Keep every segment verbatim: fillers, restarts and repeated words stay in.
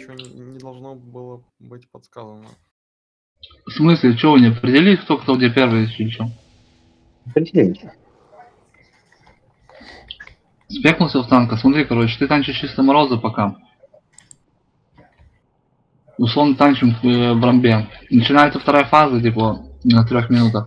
ничего не, не должно было быть подсказано. В смысле, что вы не определились, кто кто где первый или что? Определились. Спекнулся в танка, смотри, короче, ты танчишь чисто Мороза пока. Условно танчим в э, бромбе. Начинается вторая фаза, типа, на трех минутах.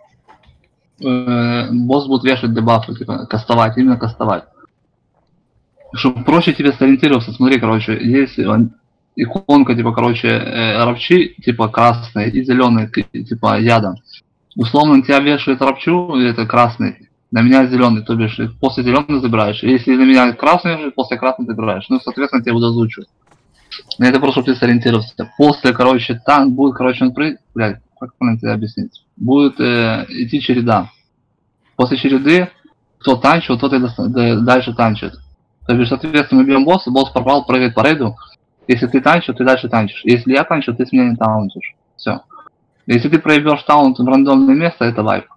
Э, босс будет вешать дебафы, типа, кастовать, именно кастовать. Чтобы проще тебе сориентироваться, смотри, короче, есть иконка, типа, короче, э, рабчи, типа, красный и зеленый, типа, ядом. Условно на тебя вешает рабчу, это красный, на меня зеленый, то бишь, после зеленого забираешь. Если на меня красный вешает, после красного забираешь. Ну, соответственно, тебе буду озвучивать. Но это просто, чтобы ты сориентировался. После, короче, танк будет, короче, он при... Блядь, как правильно тебе объяснить? Будет э, идти череда. После череды, кто танчил, тот и до... дальше танчит. То бишь, соответственно, мы берем босса, босс пропал, прыгает по рейду. Если ты танчил, ты дальше танчишь. Если я танчил, ты с меня не таунтишь. Все. Если ты проебешь таунт в рандомное место, это вайп.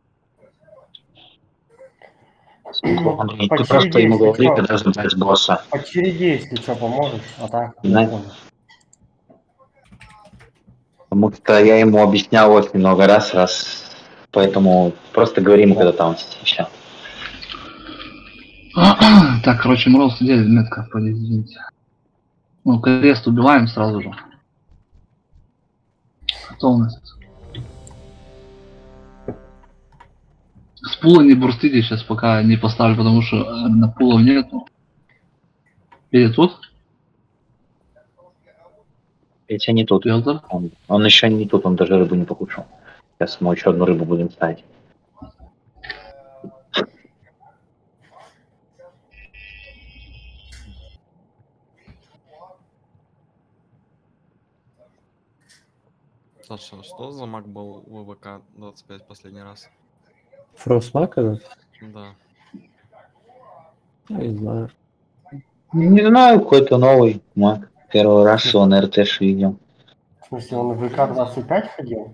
Андрей, ты просто ему говори, когда ждать босса. По череде, если что, поможешь, а так... Да. Потому что я ему объяснял очень много раз, раз. Поэтому просто говори ему, когда таунтить, и все. Так, короче, Мороз, где метка, извините. Ну, крест убиваем сразу же. Кто у нас? С пула не бурстите сейчас, пока не поставлю, потому что э, на пулов нету. Или тут? Петя не тут. Он, он еще не тут, он даже рыбу не покушал. Сейчас мы еще одну рыбу будем ставить. Саша, что за маг был в ВВК двадцать пять последний раз? Фростмак этот? Да. Не знаю. Не знаю, какой-то новый маг. Первый раз он РТш видел. В смысле, он в ВК двадцать пять ходил?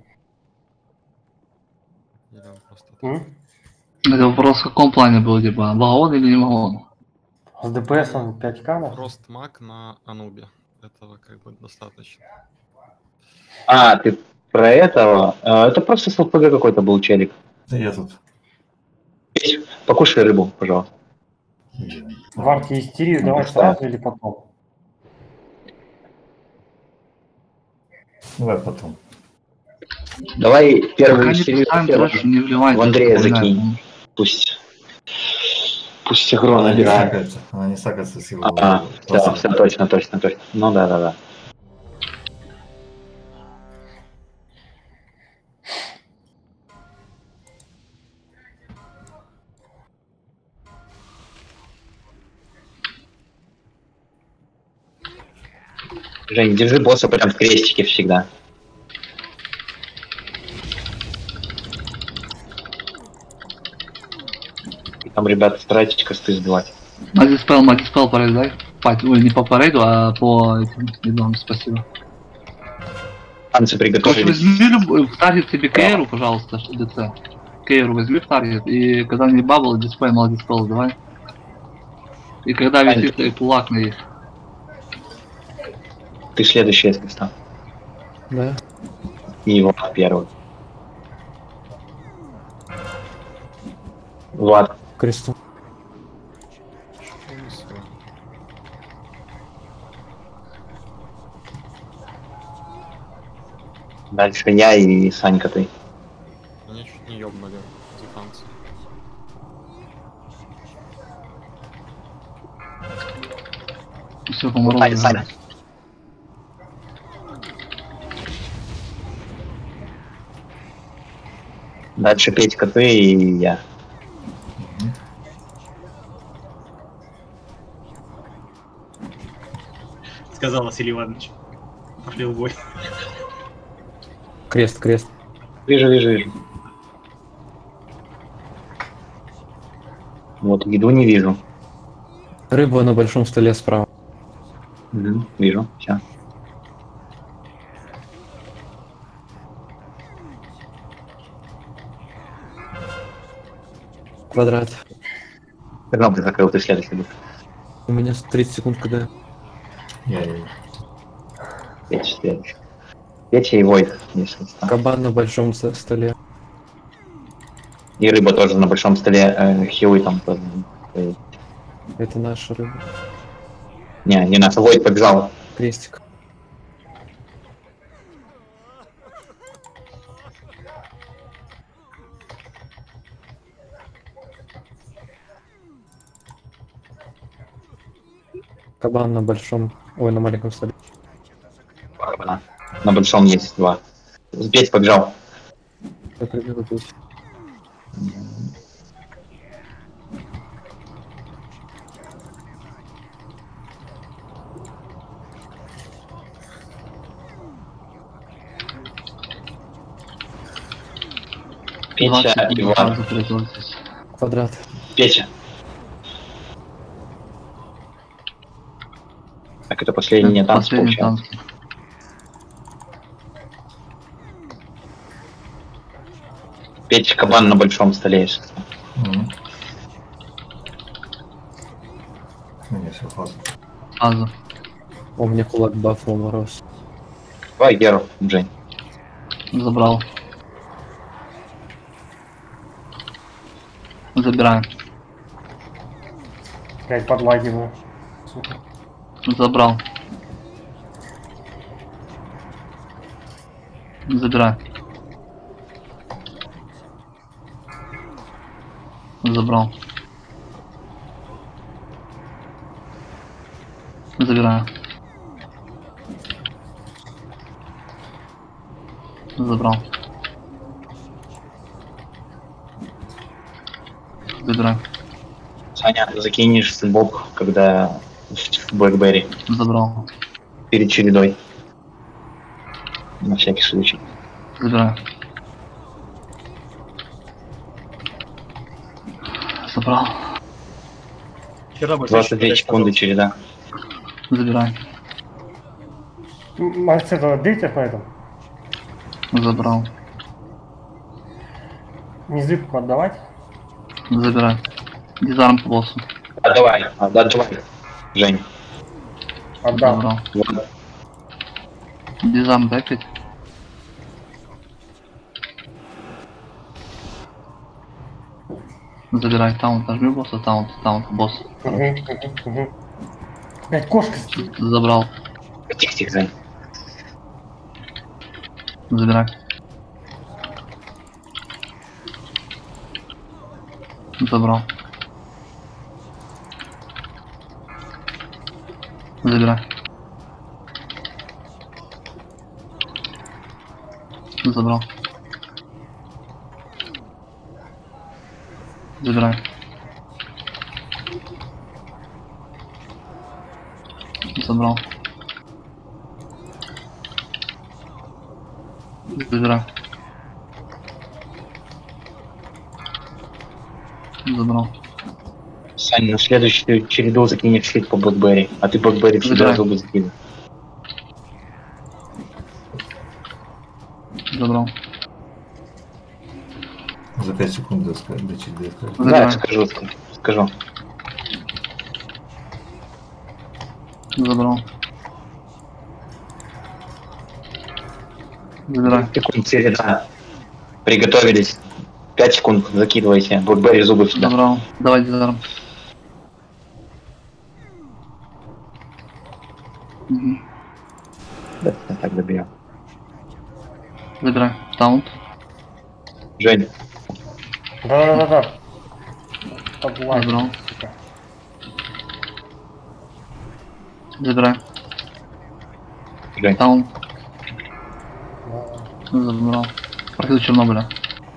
Или он просто... М? Это вопрос в каком плане был, типа, вагон или не вагон? С ДПСом пять ка? Просто маг на Анубе. Этого как бы достаточно. А, ты про этого? Это просто с ЛПГ какой-то был челик. Да я тут. Покушай рыбу, пожалуйста. Варки истерию Ну, давай представь. сразу или потом? Давай потом. Давай первую Пока не серию поставим первую трэш, не вливайте. в Андрея напоминаю. закинь. Пусть. Пусть игру Она не набирает. сакается. Она не сакается с его... А, все, все, точно, точно, точно. Ну да, да, да. Жень, держи босса прям в крестике всегда. И там, ребята, старайтесь косты сбивать. Мадиспел, мадиспел по рейду, дай. Пать, ой, не по парейду, а по этим следам, спасибо. Танцы Короче, приготовились. возьми любой, в таргет себе Кейру, пожалуйста, ДЦ. Кейру возьми в таргет, и когда не бабл, диспей, мадиспел, давай. И когда висит и кулак на их. Ты следующий, если стал. Да. И его первый. Влад. Кресту. Дальше я и Санька ты. Меня чуть не ёбнули за танцы. Все, по Саня, Саня. Дальше Петька ты и я. Сказал Василий Иванович. Пошли в бой. Крест, крест. Вижу, вижу, вижу. Вот еду не вижу. Рыба на большом столе справа. Угу, вижу, все. Квадрат. Сигнал ты закрыл, ты следующий будешь. У меня тридцать секунд КД. Я, я, я. Петя следующий. Петя и Войт, если что. Кабан на большом с- столе. И рыба тоже на большом столе, э, хилы там тоже. э, Это наша рыба. Не, не наша, Войт побежал. Крестик. Кабан на большом, ой, на маленьком столе. Два кабана. На большом есть два. Петя побежал. Я прибегу пить. Петя, двадцать Иван. сразу приготовьтесь. Квадрат. Петя. Так, это последний танц Последний получается. танк. Петя, кабан на большом столе, если что. Мгм. Ну, не, все, хватит. Сразу. О, мне кулак бафнул мороз. Давай Геру, Жень. Забрал. Забираем. Блять, подлагиваю. Сука. Забрал. Забирай. Забрал. Забираю. Забрал. Забираю. Саня, закинешь боб, когда в Блэкберри Забрал. перед чередой. На всякий случай. Забираю. Забрал. Вчера бы двадцать две секунды череда. Забирай. Может, это дейтер на этом? Забрал. Не зыбку отдавать? Забирай. Дизарм по боссу. А давай, а, да, давай. Жень. Отдам. Забрал. Вот. Дизарм бэкать. Забирай таунт, нажми босса, таунт, таунт, босс. Угу, угу, угу. Блять, кошка стоит. Забрал. Тихо, тихо, Жень. Забирай. Забрал. Забирай. Забрал. Забирай. Забрал. Забирай. Забрал. Саня, на следующую череду закинешь щит по Блэкберри, а ты Блэкберри всегда Забирай. зубы закинешь. Забрал. За пять секунд до ска- до череды сказать. Да, Забирай. скажу, скажу. скажу. Забрал. Забирай. Секунд череда. Приготовились. пять секунд закидывайте. Блэкберри зубы сюда. Забрал. Давай дизарм. Мгм. Да, я так добью. Забирай. Таунт. Жень, Да-да-да-да. Подлагиваю. Забрал. сука. Забирай. Жень. Таунт. Да. Забрал. Прохил Чернобыля.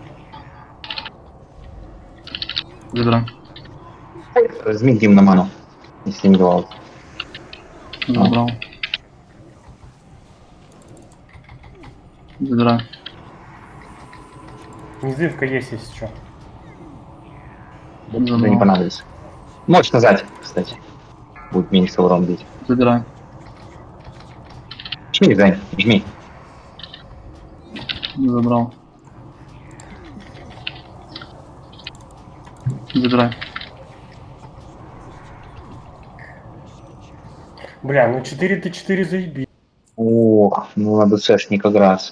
Забирай. Возьми Дим на ману, если не давал. Забрал. Забирай. Незывка есть, если что. Да не Забрал. понадобится. Можешь нажать, кстати. Будет меньше урон бить. Забирай. Жми, Жень, жми. Забрал. Забирай. Бля, ну четыре т четыре заеби. О, ну надо сэшник как раз.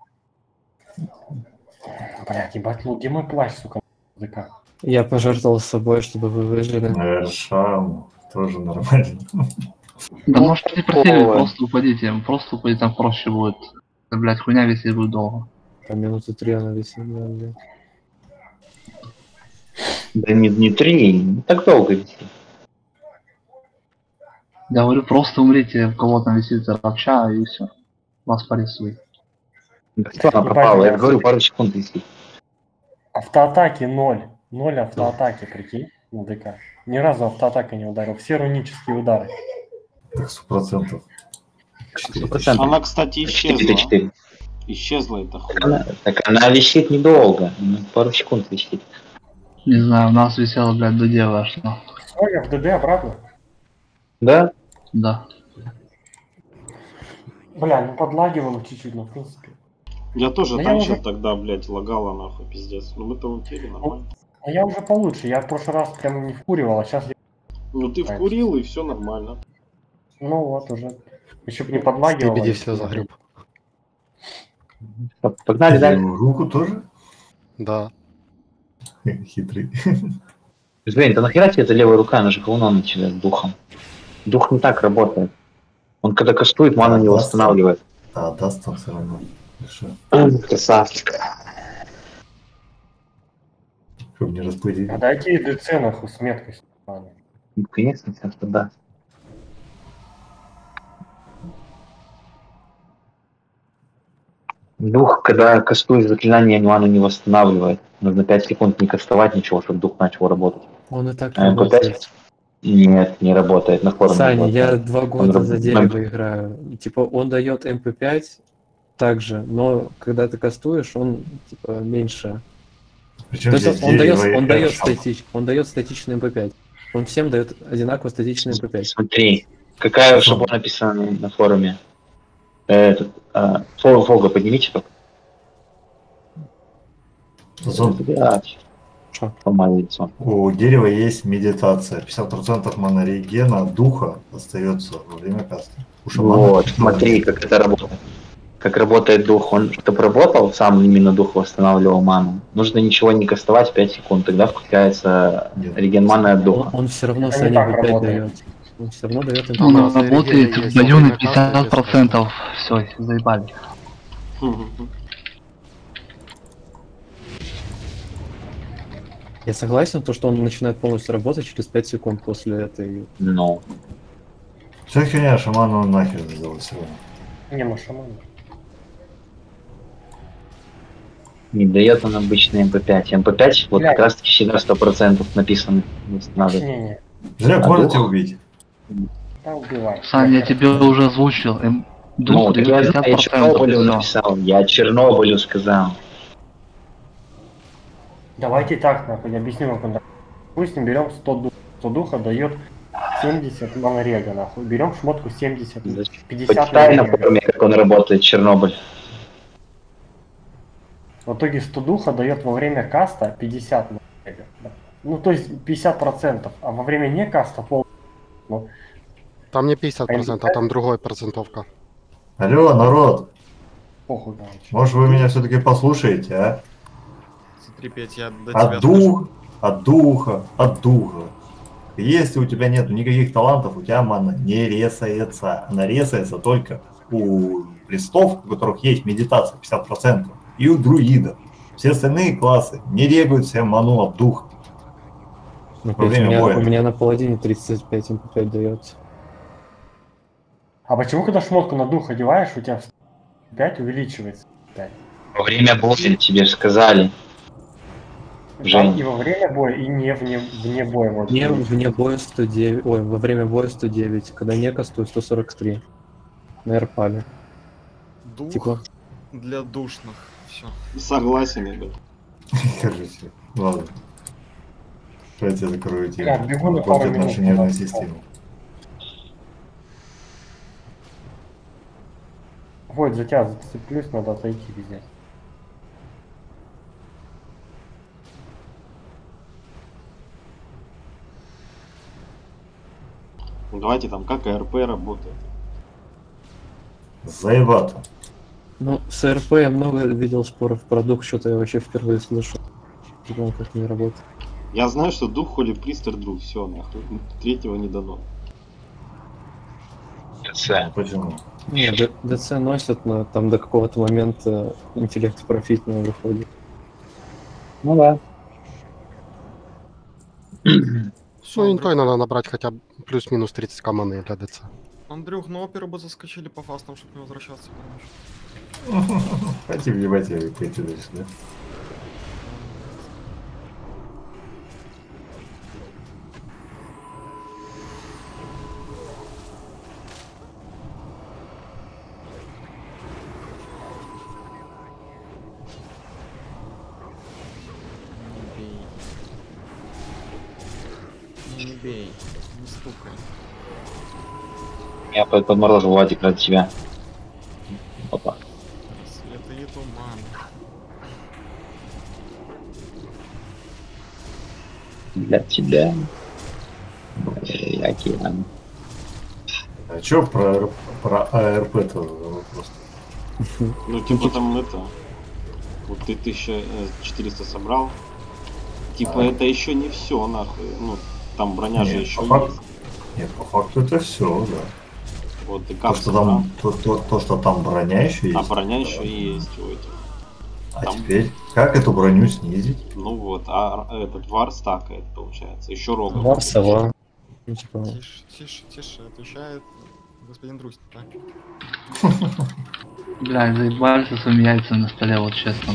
Блядь, ебать, ну где мой плащ, сука, языка? Я пожертвовал собой, чтобы вы выжили. Наверное, шам тоже нормально. Да Ну, может не просили, такое. просто упадите, просто упадите, там проще будет. Да, блядь, хуйня висеть будет долго. Там минуты три она висит, да, блядь. Да не, не три, не так долго висит. Я говорю, просто умрите, у кого там висит рабча, и все. Вас порисует. Да что она Ебать, пропала? Я я- говорю, пару секунд висит. Автоатаки ноль. Ноль автоатаки, прикинь, на ДК. Ни разу автоатака не ударил. Все рунические удары. Так сто процентов. Сто процентов. Она, кстати, четыре исчезла. четыре. Исчезла эта Так хуйня. она, так она висит недолго. ну, Пару секунд висит. Не знаю, у нас висело, блядь, до дева аж, ну. Все, я в ДД обратно. Да? Да. Бля, ну подлагивало чуть-чуть, но в принципе. Я тоже Да я танчил уже- тогда, блядь, лагало нахуй, пиздец. Ну мы-то улетели, нормально. А я уже получше. Я в прошлый раз прям не вкуривал, а сейчас я... Ну ты вкурил и все нормально. Ну вот уже. Еще бы не подлагивало. Стебеди все загреб. Погнали дальше. Руку тоже? Да. Хитрый. Жень, да нахера тебе эта левая рука, она же говно на тебя с духом. Дух не так работает. Он когда кастует, ману не Да, восстанавливает. А, даст там все равно. Хорошо. Красавчик. Чтобы не распылить. А дайте ДЦ нахуй с меткой. Ладно. Ну, конечно, сейчас да. Дух, когда кастует заклинание, ману не восстанавливает. Нужно пять секунд не кастовать ничего, чтобы дух начал работать. Он и так А МП работает. пять? Нет, не работает. На форуме Саня, работает. я два года Он за раб- дерево играю. Типа он дает эм пэ пять также, но когда ты кастуешь, он типа меньше. Причем То есть здесь он дает, дерево и он дает шам. статич, он дает статичный эм пэ пять. Он всем дает одинаково статичный эм пэ пять. Смотри, какая чтобы написано на форуме. Этот, а, фол- Фолга поднимите только. Зон. Блядь. Шо? Сломали лицо. У дерева есть медитация. пятьдесят процентов монорегена духа остается во время каста. У шамана- Вот, смотри, как это работает. Как работает дух. Он, чтобы работал, сам именно дух восстанавливал ману. Нужно ничего не кастовать пять секунд. Тогда включается Нет. реген маны от Он, духа. он все равно Это Саня не так эм пэ пять работает. дает. Он все равно дает эм пэ Он пять. Ну, за работает Регина есть в бою на время каста, пятьдесят процентов. Все, заебали. Я согласен, то, что он начинает полностью работать через пять секунд после этой. Ну. Вся херня шамана он нахер сделал сегодня. Не, ну шаман. Не дает он обычный эм пэ пять. эм пэ пять вот Блядь. как раз таки всегда сто процентов написано. Надо. Не-не. Зря А можете дух? убить. Да убивай. Сань, я тебе уже озвучил. Эм, Ну, дух так дает я, я пятьдесят процентов. Чернобылю всё. написал. Я Чернобылю сказал. Давайте так, нахуй, я объясню, как он. Допустим, берем сто духа. сто духа дает семьдесят монорега, нахуй. Берем шмотку семьдесят, пятьдесят Почитай на монорега. форуме, как он работает, Чернобыль. В итоге сто духа дает во время каста пятьдесят монорега. Да. Ну, то есть пятьдесят процентов, а во время не каста пол. Ну, Там не пятьдесят процентов, а там другой процентовка. Алло, народ, похуй, короче. может вы меня все-таки послушаете, а? Смотри, Петь, я до тебя От скажу. дух, от духа, от духа. Если у тебя нет никаких талантов, у тебя мана не резается. Она резается только у листов, у которых есть медитация пятьдесят процентов, и у друидов. Все остальные классы не регают себе ману от духа. Ну, Во опять, у, время меня, боя. у меня на паладине тридцать пять эм пэ пять дается. А почему, когда шмотку на дух одеваешь, у тебя пять увеличивается? пять. Во время боя тебе же сказали. Жень. И во время боя, и не вне, вне боя. Вот, Не, увеличивается. вне боя сто девять, ой, во время боя сто девять, когда не кастую сто сорок три. На эрпале. Дух Типа, для душных. Все. Согласен, ребят. Скажите. Ладно. Давайте я закрою тему. Я бегу на пару Портит минут, нашу нервную пожалуйста. систему. Войд, за тебя зацеплюсь, надо отойти везде. Ну, давайте там, как АРП работает. Заебато. Ну, с РП я много видел споров про дух, что-то я вообще впервые слышу. Не знаю, как не работает. Я знаю, что дух холи пристер друг, все, нахуй. Третьего не дано. ТЦ. Почему? Не, Д- ДЦ носят, но там до какого-то момента интеллект профитного выходит. Ну да. Ну, интой надо набрать хотя бы плюс-минус тридцать команды для ДЦ. Андрюх, ну оперу бы заскочили по фастам, чтобы не возвращаться. Потому что... Хотим ебать, я пойти дальше, да? Не бей. Не бей. Не стукай. Я под подморозил Владик ради тебя. Опа. Света и туман. Для тебя. Эй, океан. А чё про, р- про АРП-то вопрос? Ну, типа там это... Вот ты тысяча четыреста собрал. Типа А. это еще не все, нахуй. Ну, там броня же Нет, еще по факту- есть. Нет, по факту это все, да. Вот ты То как что, там, то, то, то, что там броня еще есть. А броня еще и есть у этих. А там- теперь, как эту броню снизить? Ну вот, а р- этот вар стакает, получается. Еще рога. Вар, сова. Ну, типа, Тише, тише, тише, отвечает господин Друзь, да? Бля, заебали со своими яйцами на столе, вот честно.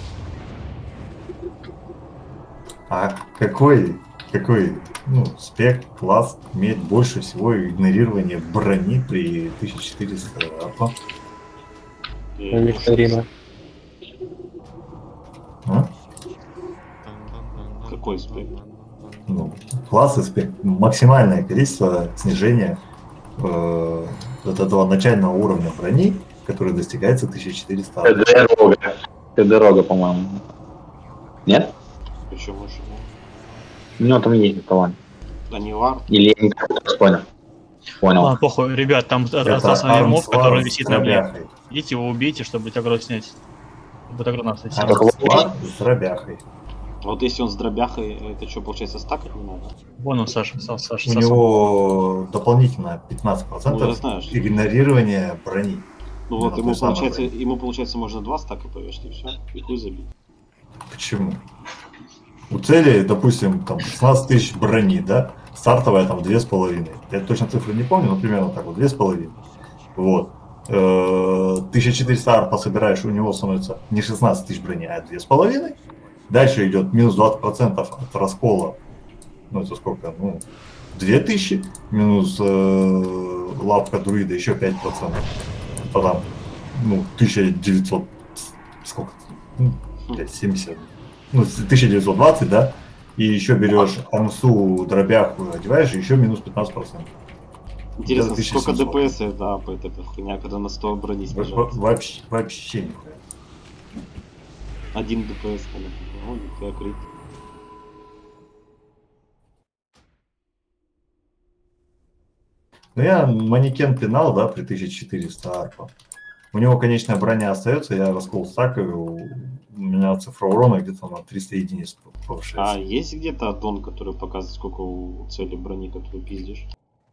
А какой, какой ну, спек, класс имеет больше всего игнорирования брони при тысяча четыреста арпа? И- викторина. А? Какой спек? Ну, класс и спек. Максимальное количество снижения э, от этого начального уровня брони, который достигается тысяча четыреста арпа. ТД рога. ТД рога, по-моему. Нет? Почему же? У него там есть талант. Да не вар. Или я не так понял. Понял. Ладно, похуй, ребят, там Это основной моб, армслар который с висит на мне. дробяхой. Идите его убейте, чтобы блядь, агро снять. Будет агро нас идти. Армслар с дробяхой. Вот если он с дробяхой, это что, получается, стакать не надо? Вон он, Саша, Са- Саша, У Саша. него дополнительно пятнадцать Ну, я процентов знаю. игнорирования брони. Ну вот, Ну, ему той самой получается, брони. ему получается можно два стака повешать и все. И хуй забить. Почему? У цели, допустим, там шестнадцать тысяч брони, да? Стартовая там две с половиной. Я точно цифры не помню, но примерно так вот, две с половиной. Вот. Э, тысяча четыреста арпа собираешь, у него становится не шестнадцать тысяч брони, а две с половиной. Дальше идет минус двадцать процентов от раскола. Ну, это сколько? Ну, две тысячи. Минус э, лапка друида еще пять процентов. Потом, ну, тысяча девятьсот... Сколько? Ну, блядь, семьдесят. Ну, тысяча девятьсот двадцать, да? И еще берешь амсу, дробяху, одеваешь, и еще минус пятнадцать процентов. Интересно, Это сколько тысяча семьсот. ДПС это апает эта хуйня, когда на сто брони Во- во- снижается? Вообще, вообще нихуя. Один ДПС, например. Ну, нихуя крит. Ну, я манекен пинал, да, при тысяча четыреста арпа. У него конечная броня остается, я раскол стакаю, у меня цифра урона где-то на триста единиц А повышается. есть где-то аддон, который показывает, сколько у цели брони, которую пиздишь?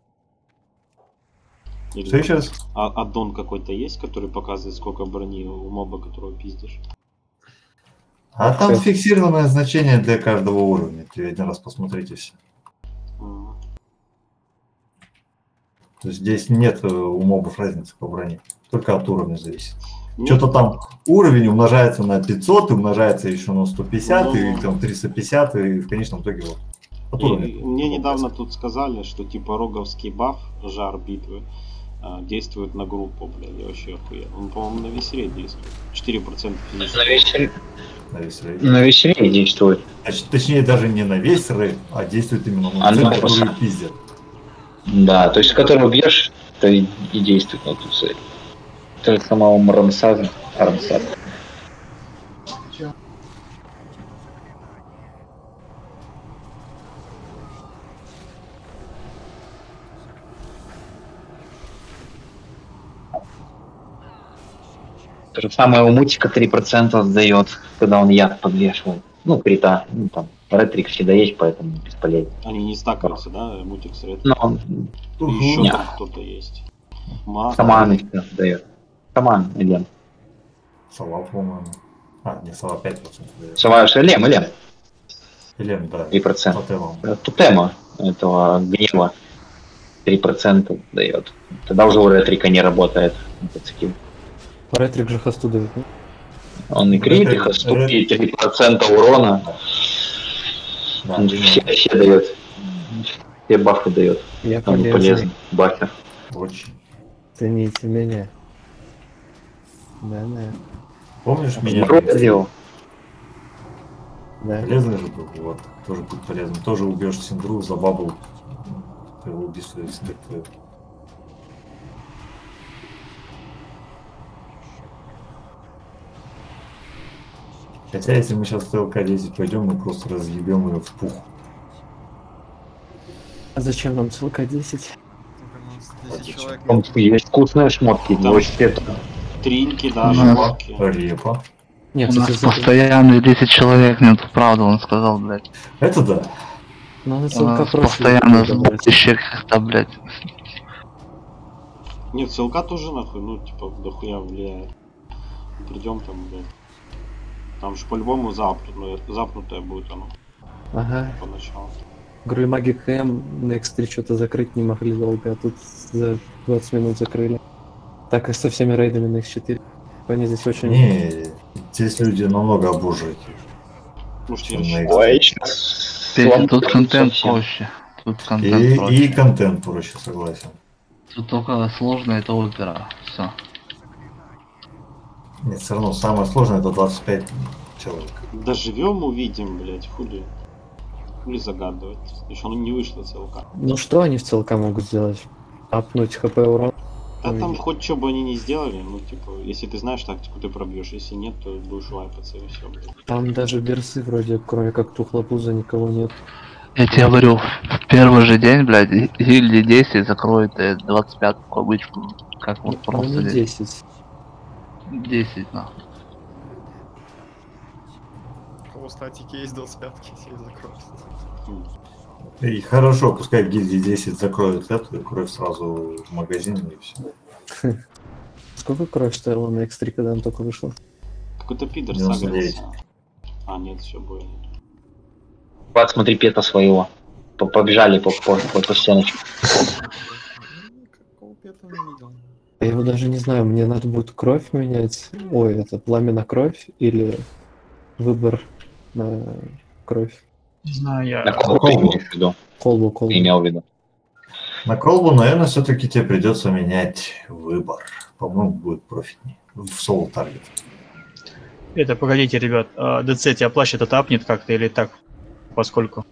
Или Что еще раз? А аддон какой-то есть, который показывает, сколько брони у моба, которого пиздишь? А там фиксированное значение для каждого уровня. Ты один раз посмотрите все. М. То есть здесь нет э, у мобов разницы по броне. Только от уровня зависит. Ну, Что-то там уровень умножается на пятьсот, и умножается еще на сто пятьдесят, Ну, и там триста пятьдесят, и в конечном итоге вот. От И уровня. мне недавно тут сказали, что типа роговский баф, жар битвы, а, действует на группу, блядь, я вообще охуел. Он, по-моему, на весь рейд действует. четыре процента физического. На весь, рейд- На весь рейд. на весь рейд действует. Точ- Точнее, даже не на весь рейд, а действует именно на А, цель, ну, которую просто. пиздят. Да, то есть, которого бьешь, то и, и действует на ту цель. То же самого Рамсаза. Рамсаза. То же самое у мутика три процента сдает, когда он яд подвешивает. Ну, крита, ну там, ретрик всегда есть, поэтому бесполезно. Они не стакаются, да, мутик с ретро? Но он Еще Нет. там кто-то есть. Ма- шаман еще дает. Шаман, Элем. Сова, по-моему. А, не, сова пять процентов дает. Шамаш, Элем, Элем. Элем, да. три процента. Тотемом. Тутема этого гнева три процента дает. Тогда уже у ретрика не работает этот скилл. Ретрик же хосту дает, ну? Он и крит, и хосту, и три процента урона. Да, Он именно. все, все дает. Все бафы дает. Я Он полезный. полезный. Бафер. Очень. Цените меня. Да-да. Помнишь меня? Кровь сделал. Да. Полезный же был, вот, тоже будет полезным. Тоже убьешь Синдру за бабл. Ты его убийство инстинктует. Хотя если мы сейчас в ТЛК десять пойдем, мы просто разъебем ее в пух. А зачем нам ссылка десять? десять человек. Там есть вкусные шмотки. Там- Вообще там. Тринки, да, Ну, шмотки. Репа. Нет, У нас кстати, за- постоянно десять человек нет, правда, он сказал, блядь. Это да. надо У ссылка нас прошлой постоянно добавить. сборище как-то, блядь. Нет, ссылка тоже нахуй, ну, типа, дохуя влияет. Придем там, блядь. Там же по-любому запнутое, запнутое будет оно Ага. поначалу. Говорю, Magic Ham на икс три что-то закрыть не могли долго, а тут за двадцать минут закрыли. Так и со всеми рейдами на икс четыре. Они здесь очень... Не, здесь люди намного обуживают. Может, Чем я на решил. Ой, сейчас. Петя, тут контент совсем. проще. Тут контент И, проще. и контент проще, согласен. Тут только сложно это опера. Все. Нет, все равно самое сложное это двадцать пять человек. Доживем, увидим, блядь, хули. Хули загадывать. Еще оно не вышло ЦЛК. Ну что они в ЦЛК могут сделать? Апнуть хп урон? Да там Увидим. хоть что бы они не сделали, ну типа, если ты знаешь тактику, ты пробьешь, если нет, то будешь лайпаться и все, блядь. Там даже берсы вроде, кроме как тухлопуза, никого нет. Я тебе говорю, в первый же день, блядь, гильдии десять закроет э, двадцать пятую кавычку. Как вот Ну, просто не здесь. десять. десять, нахуй. У кого статики есть двадцать пятки, все закроют. Хм. И хорошо, пускай в гильдии десять закроют эту, и кровь сразу в магазин и все. Сколько кровь стоила на икс три, когда она только вышла? Какой-то пидор девяносто девять. сагрился. А, нет, все, боя нет. Вот, смотри, пета своего. П- Побежали по, по, по, по стеночке. Какого пета не видел. Я его даже не знаю, мне надо будет кровь менять. Ой, это пламя на кровь или выбор на кровь. Не знаю, я... На кого ты имеешь в виду? Колбу, колбу. Ты имел в виду. На колбу, наверное, все-таки тебе придется менять выбор. По-моему, будет профитнее. В соло таргет. Это, погодите, ребят, а ДЦ тебя плащ это тапнет как-то или так? Поскольку?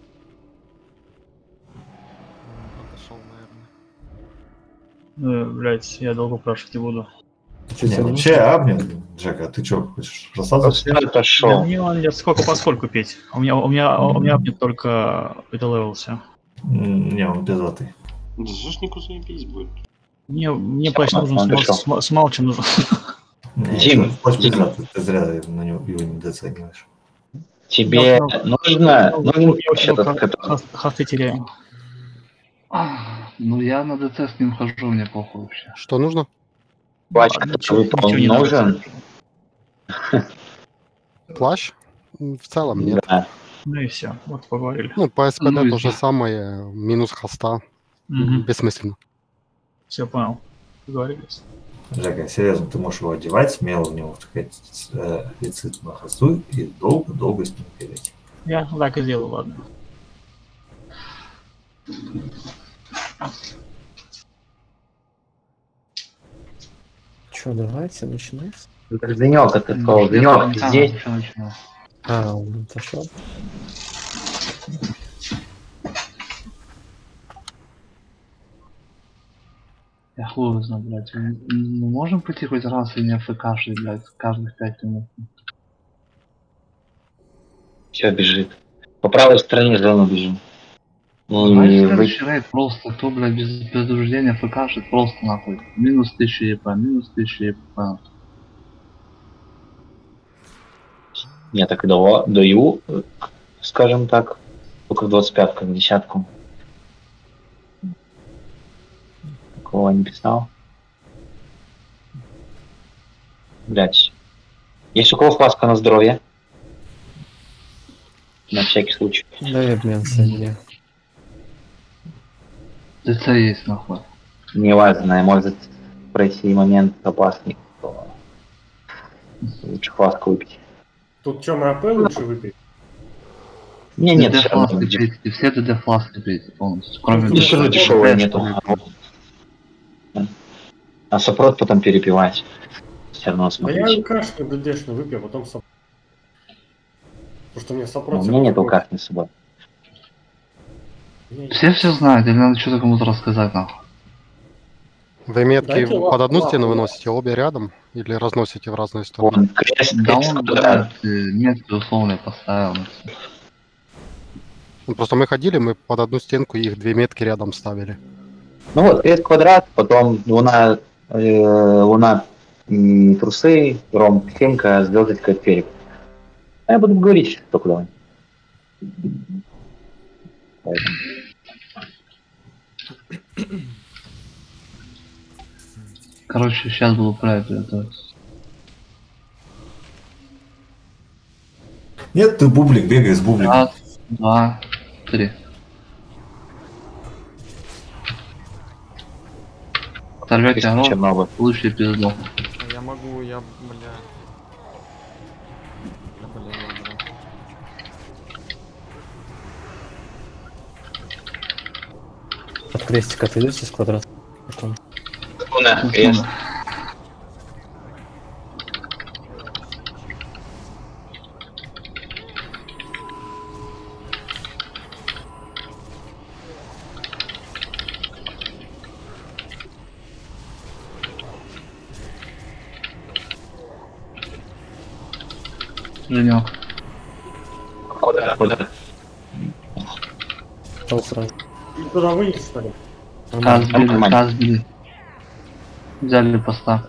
Отошел, наверное. Ну, блять, я долго спрашивать не буду. Чё, Не, тебя не вообще, абнет, Джек, а ты что, хочешь рассказывать? Все отошел. Да мне он нет сколько поскольку петь. У меня, у меня, у меня апнет только это левел все. М, Не, он пиздатый. Да что ж никуда не пить будет? Мне, мне Всё, плащ он нужен с, мал- дошёл. с, ма- с малчем нужен. Не, Дим, плащ Дим. пиздатый, ты зря на него его недооцениваешь. Тебе Я- нужно, нужен Я очень этот, много который- ха- хасты теряю. Ну я на ДЦ с ним хожу, мне похуй вообще. Что нужно? плащ, Ладно, который ничего- выпал, ничего не надо. нужен. Плащ? М, В целом нет. Да. Ну и все, вот поговорили. Ну, по СПД Ну и то же всё. самое, минус хоста. Бессмысленно. Все понял. Договорились. Жека, серьезно, ты можешь его одевать, смело в него втыкать э, рецит на хосту и долго-долго с ним бегать. Я так и сделаю, ладно. Чё, давайте, начинать? Денек, это сказал, денек, ты здесь? Всё начинаю. А, он отошел. Я хуй его знаю, блядь. Мы мы можем пойти хоть раз и не АФКшить, блядь, каждых пять минут? Все бежит. По правой стороне зону бежим. Ну Давай и вы... следующий рейд просто, кто, блядь, без предупреждения АФКшит, просто нахуй. Минус тысяча ЕП, минус тысяча ЕП. Я так дала, даю, скажем так, только в двадцать пятку, в десятку. Такого не писал. Блять. Есть у кого фласка на здоровье? На всякий случай. Дай обмен Санье. ДЦ есть нахуй. Не важно, может пройти момент опасный. То лучше фласку выпить. Тут что, на АП лучше выпить? Не, нет, ДД всё равно. фласки пейте, все ДД фласки пейте полностью. Кроме Ну, И все равно ДД, дешевого ДД, нету. что ли. А сопрот потом перепивать. Все равно Да смотрите. я ЛКшную ДДшную выпью, а потом сопрот. Потому что мне У сопрот... меня нет карты с собой. Все все знают, или надо что-то кому-то рассказать нахуй? Вы метки Дайте ла- под одну лапу, стену да. выносите, обе рядом, или разносите в разные стороны? Вон, крест, Да крест, он, квадрат. блядь, метки условные поставил. Ну, просто мы ходили, мы под одну стенку их две метки рядом ставили. Ну вот, крест, квадрат, потом луна, э, луна и трусы, ром, семка, звездочка, перек. А я буду говорить, что куда. Поэтому. Короче, сейчас буду править это. Нет, ты бублик, бегай с бубликом. Раз, два, три. Оторвете Если рот, Чернобыль. лучше пизду. А я могу, я, бля... Я, бля, я, бля. От крестика отойдете с квадрата? Потом. Луна, крест. Женек. Куда, куда? Пошел сразу. И туда вынес, что ли? Каз били, нормально. каз били. Взяли поста.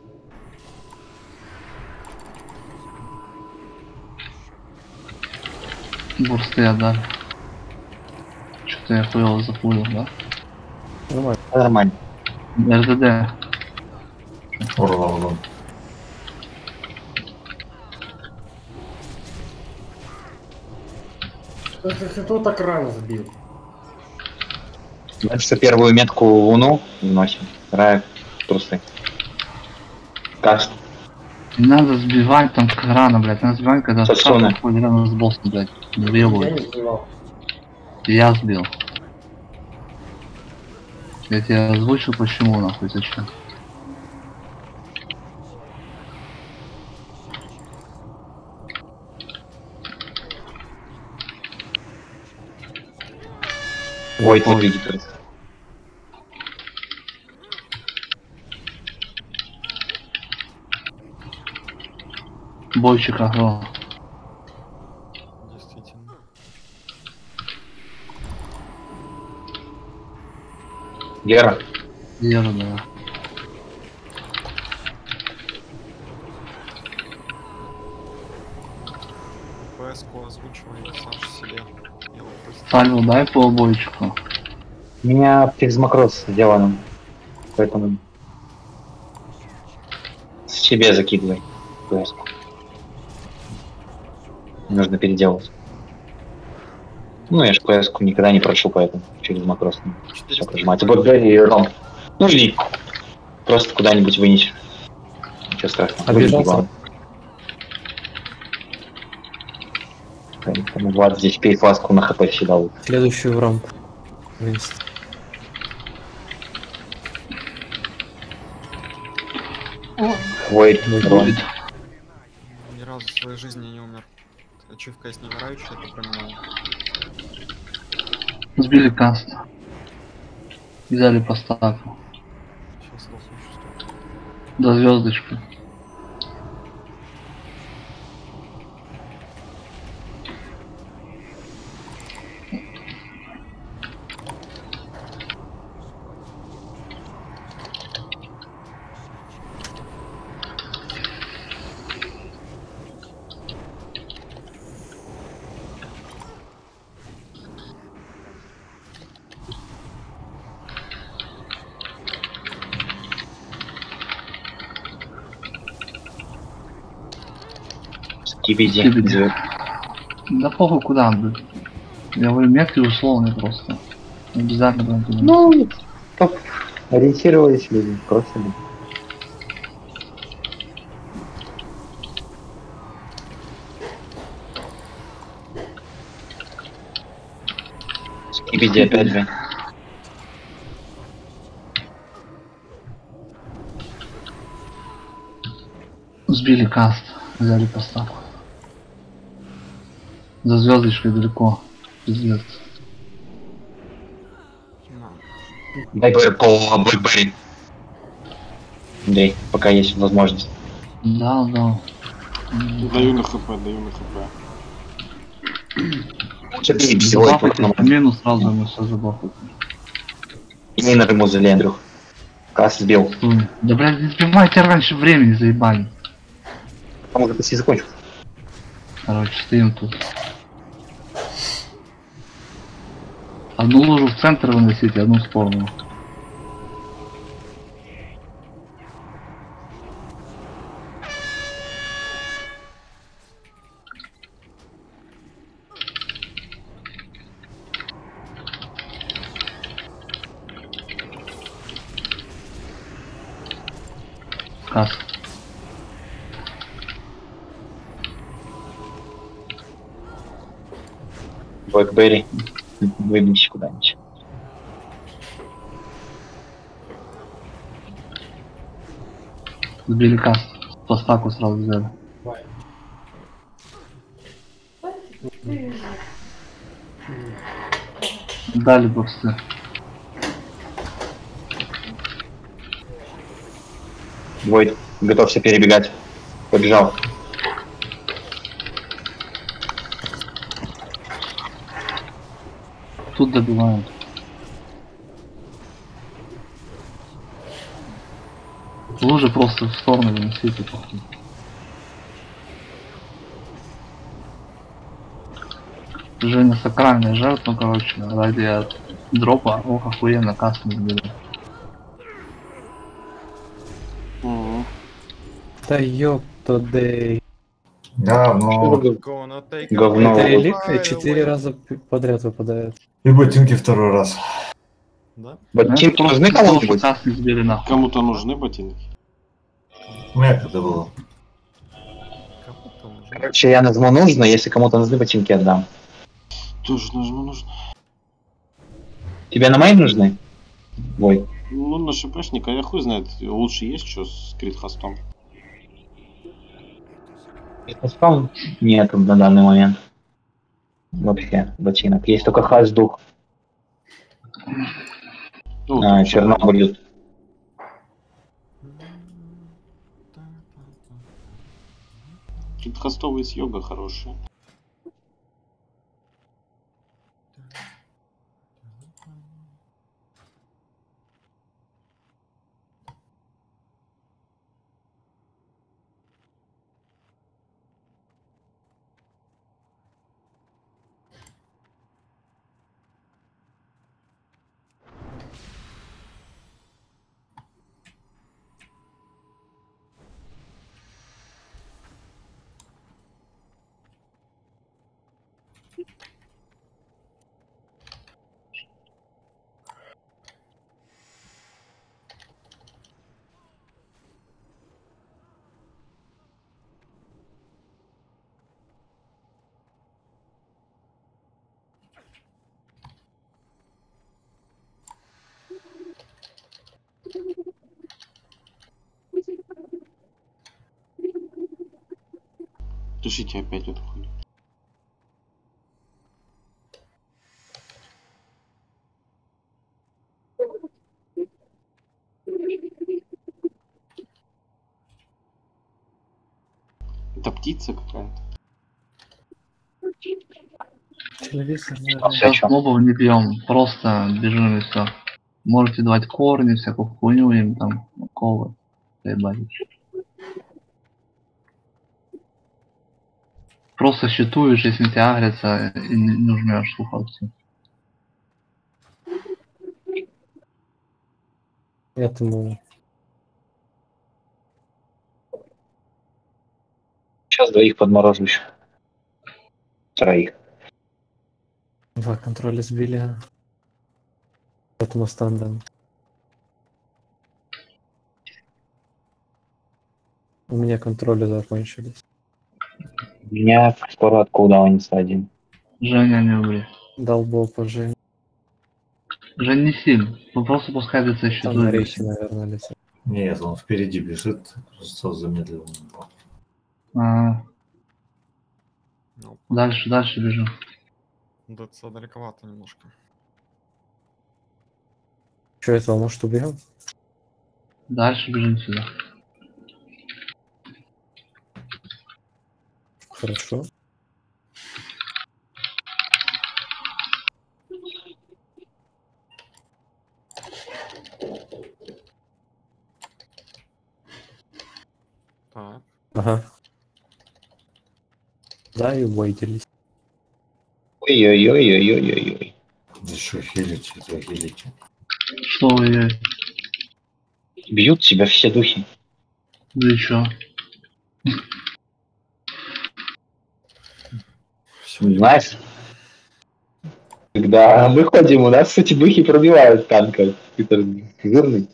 Бурсты отдали. Что-то я хуёво запулил, да? Нормально. Нормально. РДД. Ура. Ты, ты, ты кто так рано сбил? Значит, первую метку луну вносим. Вторая трусы. Каст. Не надо сбивать там как рано, блядь. Надо сбивать, когда Саксоны. шаг ходит рядом с боссом, блядь. Не Я въебывай. не сбивал. Я сбил. Я тебе озвучил почему, нахуй, зачем. Ой, ты видишь. Бойчик агро. Действительно. Гера. Вера, да. ПС-ку озвучивай сам же себе. Я вот просто- Сальву дай по бойчику. У меня фикс-макрос сделан. Поэтому себе закидывай. Пэску. Нужно переделать. Ну, я ж пэску никогда не прошу, поэтому через макрос. Все прожимать. Вот и ром. Ну или просто куда-нибудь вынесешь. Ничего страшного. Обижался? Вынеси, главное. Поэтому, Влад, здесь пей фласку на хп всегда лучше. Следующую в рампу. Вынести. Ой, ром. Ни разу в своей жизни не умер. Ачивка есть неумирающая, это про меня. Сбили каст. Взяли поставку. Сейчас сдохну, чувствую. До звездочки. Скибиди. Скибиди. Да похуй куда, блин. Я говорю, меткий условный просто. Не обязательно прям туда. Ну, как ориентировались люди, просто люди. Скибиди опять же. Сбили каст, взяли поставку. За звездочкой далеко. Пиздец. Дай по Блэкберри. Андрей, пока есть возможность. Да, да. Даю на хп, даю на хп. Забафайте, минус сразу ему все забафать. И Минер ему залей, Андрюх. Касс сбил. Да блядь, не сбивайте раньше времени, заебали. А может почти закончил. Короче, стоим тут. Одну лужу в центр выносите, одну в сторону. Касс. Блэкберри. Выбейся куда-нибудь. Сбили касс. По стаку сразу взяли. Дали боксы. Войд, готовься перебегать. Побежал. Тут добиваем. Лужи просто в сторону выносите, походу. Женя сакральная жертва, короче, ради дропа, ох, охуенно касс не сбили. Да ёпта дэй. Да, но... Говно. Это реликвия четыре раза п- подряд выпадает. И ботинки второй раз. Да? Ботинки нужны кому-нибудь? Касс не сбили нахуй. Кому-то нужны ботинки. У меня когда было. Кому-то нужно. Короче, я нажму нужно, если кому-то нужны ботинки, отдам. Тоже нажму нужно. Тебе на мои нужны? Вой. Ну, на ШПшника, я хуй знает, лучше есть что с крит-хостом. Спам нету на данный момент. Вообще, ботинок. Есть только хас-дух. Ну, А, тут Чернобыль. крит-хостовый с йога хороший. Тушите опять эту хуйню. Это птица какая-то. Телевизор, Сейчас мобов не бьем, просто бежим и все. Можете давать корни, всякую хуйню им там, ковы. Заебать. Просто щитуешь, если не тебя агрятся, и не не жмешь слухавцы. Я думаю. Сейчас двоих подморожу еще. Троих. Два контроля сбили. Поэтому стандартно. У меня контроли закончились. У меня скоро от кулдауна один. Женя не умри. Долбал по Жене. Жень не сильно. Он просто пускай ДЦ еще Там на рейсе, наверное, летит. Нет, он впереди бежит, просто замедлил. А, Ну, дальше, дальше бежу. ДЦ далековато немножко. Что этого, может, убьем? Дальше бежим сюда. Хорошо. Так. Ага. Да, и войдились. Ой-ой-ой-ой-ой-ой-ой. Еще хилите, это хилите. Что вы, э, Бьют тебя все духи. да и чё? Знаешь, когда мы ходим, у нас эти духи пробивают танка. Это жирный.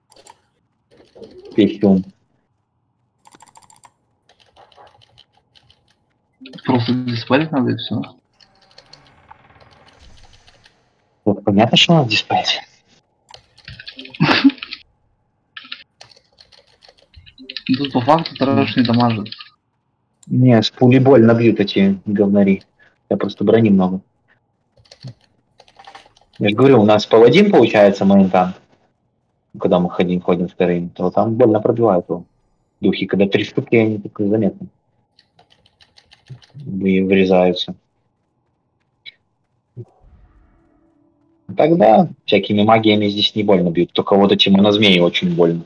Песен. Просто диспарить надо и все. Вот понятно, что надо диспарить. Тут по факту трэш не дамажит. Не, с пули больно бьют эти говнари. Я просто брони много. Я же говорю, у нас паладин получается мейн танк. Когда мы ходим, ходим вторым, то там больно пробивают его. Духи, когда три штуки, они так заметны. И врезаются. Тогда всякими магиями здесь не больно бьют. Только вот эти монозмеи очень больно.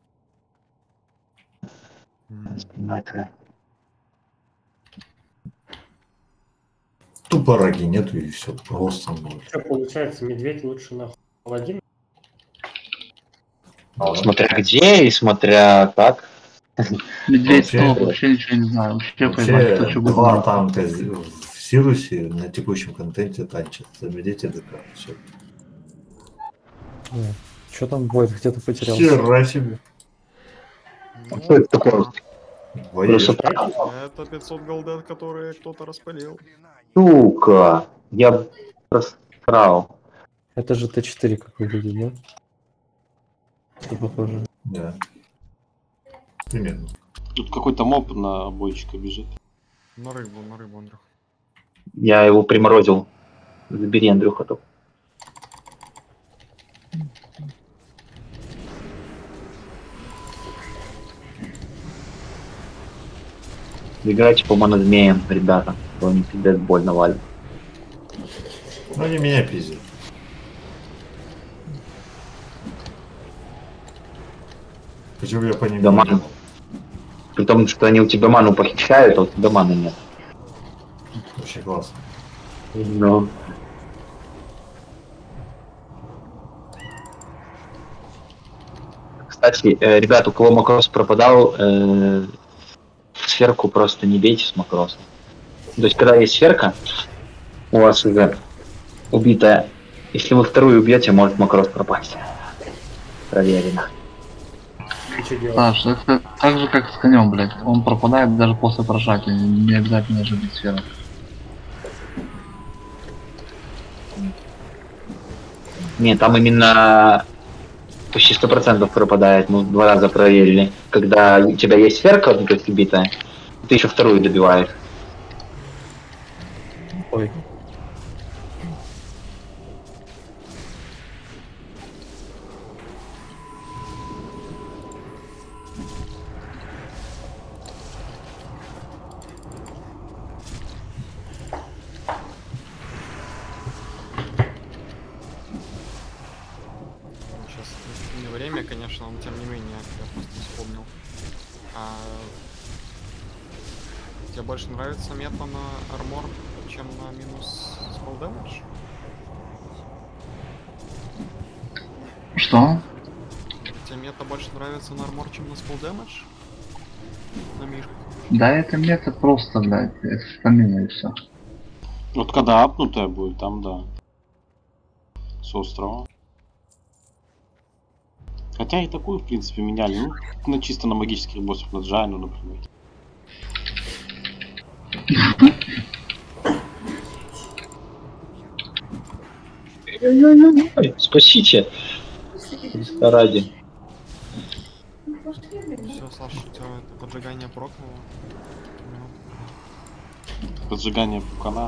Это... Тупо роги нету и все, просто ноль. Что получается, медведь лучше на паладин? А, Смотря где и смотря как. Медведь Вообще- стоп, вообще ничего не знаю. Вообще поебать, Вообще, кто что два будет. танка в Сирусе на текущем контенте танчат. Медведь и ДК. Все. Что там будет? Где-то потерялся. Хера себе. Ну, Что это такое? Воюешь. это пятьсот голден, которые кто-то распылил. Сука! Я просрал. Это же Т четыре, как выглядит, да? Что похоже. Да. Примерно. Тут какой-то моб на бойчика бежит. На рыбу, на рыбу, Андрюх. Я его приморозил. Забери, Андрюха, тут. Играйте по монозмеям, ребята. То они пиздец больно валят. Ну они меня пиздят. Почему я по ним Да не ман. думал? При том, что они у тебя ману похищают, а у тебя маны нет. Очень классно. Но... Кстати, э, ребят, у кого макрос пропадал, э, сферку просто не бейте с макросом. То есть, когда есть сферка, у вас уже убитая, если вы вторую убьете, может макрос пропасть. Проверено. И что делать? Саш, это так же, как с конем, блядь. Он пропадает даже после прожатия. Не обязательно же быть сферой. Не, там именно почти сто процентов пропадает. Мы два раза проверили. Когда у тебя есть сферка, ну, то есть убитая, ты еще вторую добиваешь. Ой. Сейчас не время, конечно, но тем не менее, я просто вспомнил. А... Тебе больше нравится мета на армор, чем на минус spell damage? Что? Тебе мета больше нравится на армор, чем на spell damage? На мишку. Да это метод просто, блядь, это стамина и все. Вот когда апнутая будет, там да. С острова. Хотя и такую, в принципе, меняли. Ну, на чисто на магических боссов, на Джайну, например. Ой, спасите. Христа ради. Все, Саша, у тебя это поджигание прокнуло. Поджигание пукана.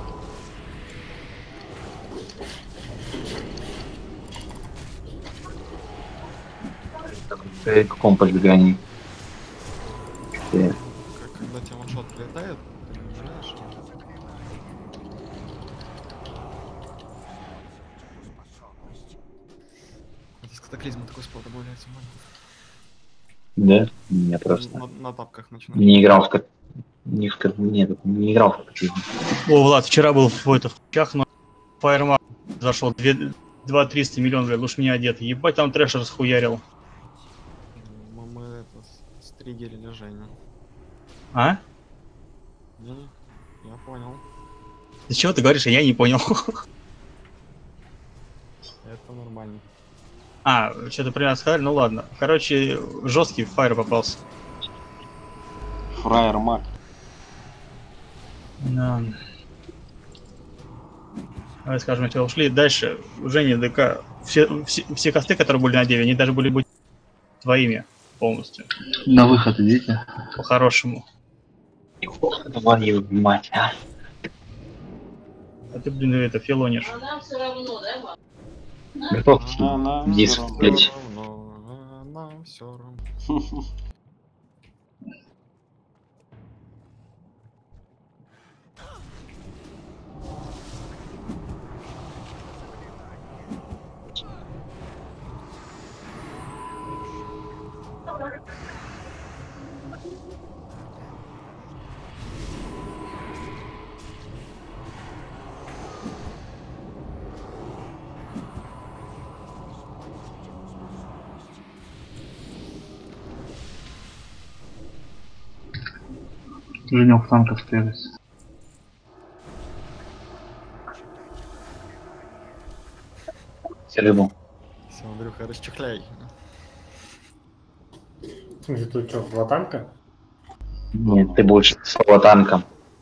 При каком поджигании? Э, Как, когда тебе ваншот прилетает, ты не знаешь. Вот из катаклизма такой спор добавляется. Да? Я просто На, на тапках начинаешь. не играл в как... Не, в как... Нет, не играл в катаклизм. О, Влад, вчера был в это, в чах, но Фаермар зашел два триста миллионов, блядь, уж меня одет. Ебать, там трэшер схуярил. Мы, мы это с- стригерили Женю. А? Не, не, я понял. Ты чего ты говоришь, а я не понял. Это нормально. А, что-то примерно сказали, ну ладно. Короче, жесткий фаер попался. Фраер Мак. Да. Давай скажем, эти ушли. Дальше, Женя, ДК. Все, все, все косты, которые были на деве, они даже были быть твоими полностью. На выход идите. По-хорошему. Твою мать, а. А ты, блин, это филонишь. Готов? Она Диск, всё равно. блядь. Но нам все равно. Женек в танках стрелять. Рыбу. Все, Андрюха, расчехляй. В смысле, тут что, два танка? Нет, ты будешь соло танком.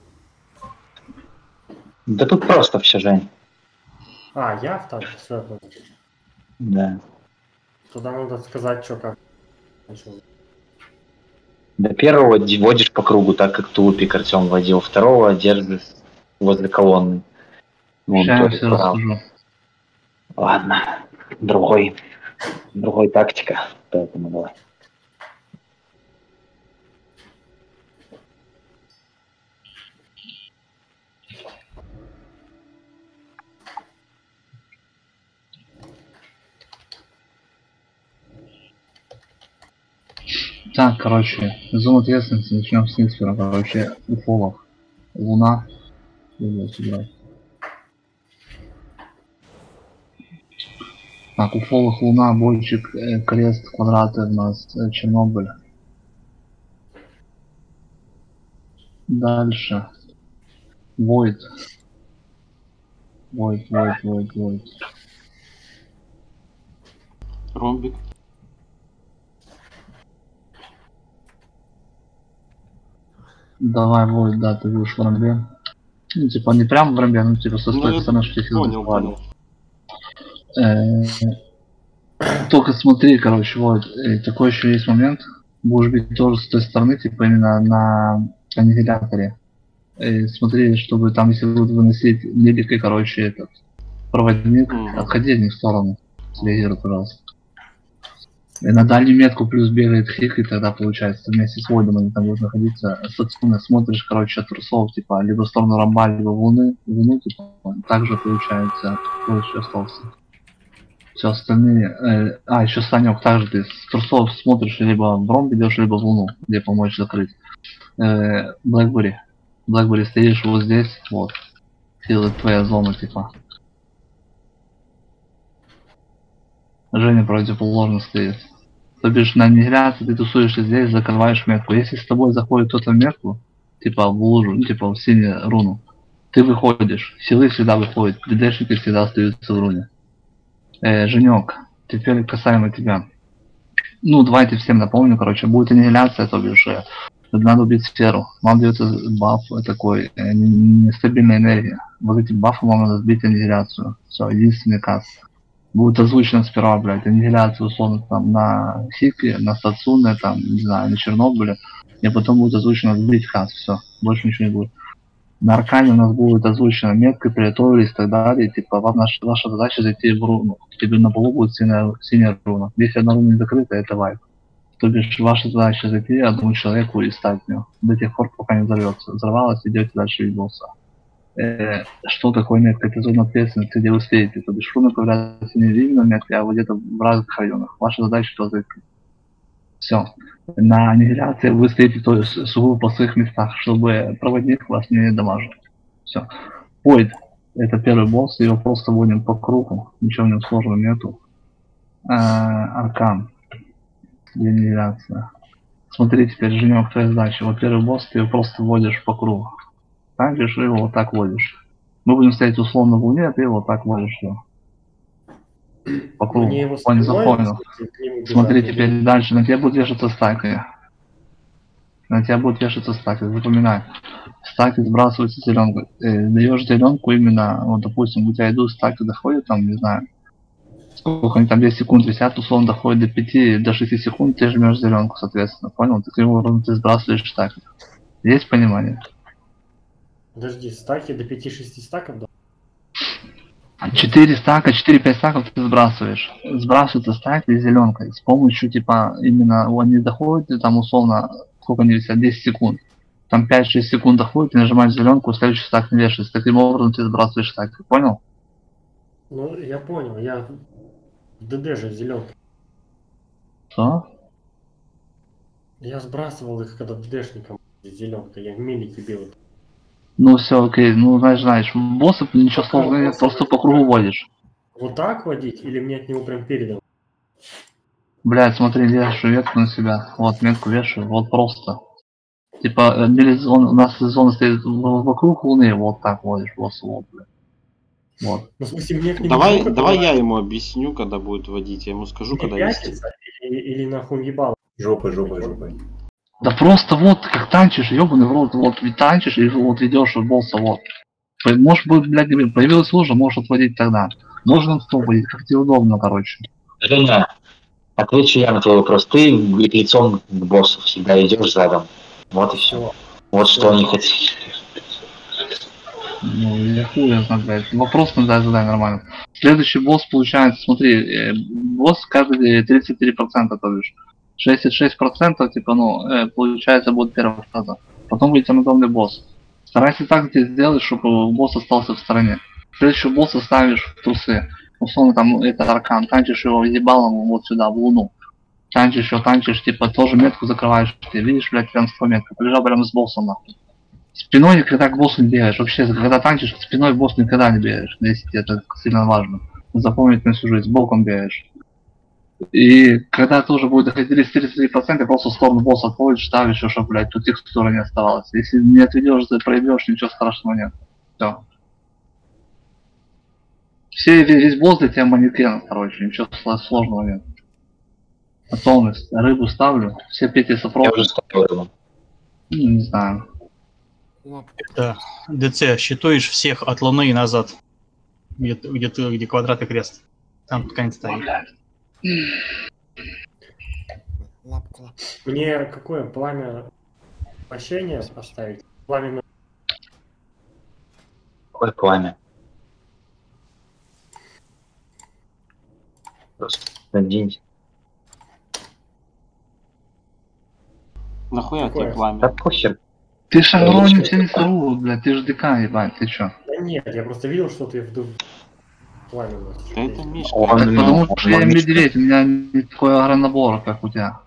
Да тут просто все, Жень. А, я в танке, все. Да. Туда надо сказать, что как. До первого ди- водишь по кругу, так как тулупик Артем водил. Второго держишь возле колонны. Вон, Сейчас я тоже все прав. расскажу. Ладно. Другой. Другой тактика. Поэтому давай. Так, короче, зону ответственности начнем с Нитфера, короче, уфолог. Луна. Буду собирать. Так, уфолог, Луна, бойчик, э, крест, квадраты у нас, э, Чернобыль. Дальше. Войд. Войд, Войд, Войд, Войд. Ромбик. Давай, Войд, да, ты будешь в рамбе. Ну, типа, не прям в рамбе, ну, типа, со Ну, той я стороны, что их Понял, избивали. понял. Э, Только смотри, короче, вот, э, такой еще есть момент. Будешь бить тоже с той стороны, типа, именно на аннигиляторе. Э, Смотри, чтобы там, если будут выносить медикой, короче, этот проводник, Мгм. отходи от них в сторону. Реагируй, пожалуйста. И на дальнюю метку плюс бегает хик, и тогда получается вместе с Войдом они там будут находиться. Стационно смотришь, короче, от трусов, типа, либо в сторону Рамба, либо в Луны, в Луну, типа, также получается, кто еще остался. Все остальные, э, а, еще Санек, также ты с трусов смотришь, либо в Ромб идешь, либо в Луну, где помочь закрыть. Э, Блэкбери. Блэкбери стоишь вот здесь, вот. Сила твоя зона, типа. Женя противоположно стоит. То бишь на аннигиляции ты тусуешься здесь, закрываешь метку. Если с тобой заходит кто-то в метку, типа в лужу, ну, типа в синюю руну, ты выходишь, силы всегда выходят, ДДшники всегда остаются в руне. Э, Женек, теперь касаемо тебя. Ну, давайте всем напомню, короче, будет аннигиляция, то бишь э, надо убить сферу. Вам дается баф такой, э, нестабильная энергия. Вот этим бафом вам надо сбить аннигиляцию. Все, единственный каст. Будет озвучено сперва, блядь, аннигиляцию условно там на Сике, на Сацуне, там, не знаю, на Чернобыле. И потом будет озвучено сбить каст, все, больше ничего не будет. На Аркане у нас будет озвучено меткой, приготовились и так далее. Типа, вам наша, ваша задача зайти в руну. Тебе на полу будет синяя, синяя руна. Если одна руна не закрыта, это вайп. То бишь, ваша задача зайти одному человеку и стать в него. До тех пор, пока не взорвется. Взорвалась, идете дальше в босса. Э, что такое метка? Это зона ответственности, где вы стоите. То бишь, руны появляются не видно метки, а вот где-то в разных районах. Ваша задача туда зайти. Все. На аннигиляции вы стоите то есть, сугубо по своих местах, чтобы проводник вас не дамажил. Все. Void. Это первый босс, его просто вводим по кругу. Ничего в нем сложного нету. А, Аркан. Аннигиляция. Смотри теперь, Женек, твоя задача. Вот первый босс, ты его просто вводишь по кругу. Танчишь, его вот так водишь. Мы будем стоять условно в луне, а ты его вот так водишь. Все. По кругу. Понял, запомнил. Смотри теперь дальше, на тебя будет вешаться стаки. На тебя будет вешаться стаки, запоминай. Стаки сбрасываются зеленкой. Э, даешь зеленку именно, вот допустим, у тебя идут стаки доходят, там, не знаю, сколько они там десять секунд висят, условно доходит до пяти, до шести секунд, ты жмешь зеленку, соответственно. Понял? Ты таким образом ты сбрасываешь стаки. Есть понимание? Подожди, стаки до пяти-шести стаков, да? четыре стака, четыре-пять стаков ты сбрасываешь. Сбрасываются стаки зеленкой. С помощью, типа, именно они доходят, там условно, сколько они висят, десять секунд. Там пять-шесть секунд доходит, ты нажимаешь зеленку, следующий стак не вешается. Таким образом ты сбрасываешь стаки. Понял? Ну, я понял, я в ДД же зеленка. Что? Я сбрасывал их, когда ДДшником зеленка, я в милике бил. Ну все, окей, ну знаешь, знаешь, боссов ничего сложного нет, просто по кругу водишь. Вот так водить или мне от него прям передал? Блять, смотри, вешаю метку на себя. Вот метку вешаю, вот просто. Типа, милизон, у нас зона стоит вокруг луны, вот так водишь, босса, вот, блядь. Вот. Ну, в смысле, мне к нему давай, жопа, давай давай. я ему объясню, когда будет водить, я ему скажу, Не когда вести. Или, или нахуй ебал. Жопой, жопой, жопой. Да просто вот, как танчишь, ёбаный в рот, вот танчишь и вот ведешь босса, вот. Может быть, блядь, появилась лужа, можешь отводить тогда. Можно отводить, как тебе удобно, короче. Женя, отвечу я на твой вопрос. Ты лицом к боссу всегда идешь задом. Вот и все. Вот что они хотят. Ну, я хуй я знаю, блядь. Вопрос надо задать нормально. Следующий босс получается, смотри, э, босс каждый тридцать три процента, то бишь. шестьдесят шесть процентов, типа, ну, э, получается, будет первая фаза. Потом будет рандомный босс. Старайся так где сделать, чтобы босс остался в стороне. Следующего босса ставишь в трусы. Условно, там, это Аркан, танчишь его ебалом вот сюда, в луну. Танчишь его, танчишь, типа, тоже метку закрываешь. Ты видишь, блядь, прям сто метка. Побежал прямо с боссом, нахуй. Спиной никогда к боссу не бегаешь. Вообще, когда танчишь, спиной в босс никогда не бегаешь. Если это сильно важно. Запомнить на всю жизнь, боком бегаешь. И когда тоже будет доходить тридцать три процента, просто в сторону босса отводишь, ставишь, чтобы, блядь, тут текстура не оставалась. Если не отведешь, проебешь, ничего страшного нет. Все. Все, весь босс для тебя манекен, короче, ничего сложного нет. Готовность. Рыбу ставлю. Все пяти сопротив. Я уже ставлю. Не знаю. Это ДЦ, считаешь всех от Луны и назад. Где, где, ты, где квадрат и крест. Там ткань стоит. Лапку, лапку. Мне какое пламя прощения поставить? Пламя. Какое пламя? Просто наденьте. Нахуя Какое? тебе пламя? Да похер. Ты шагрони все не срут, блядь, ты же ДК, ебать, ты чё? Да нет, я просто видел, что ты в пламя носишь. Да это Мишка. Он, Потому ну, что я он- медведь, у меня не такой агронабор, как у тебя.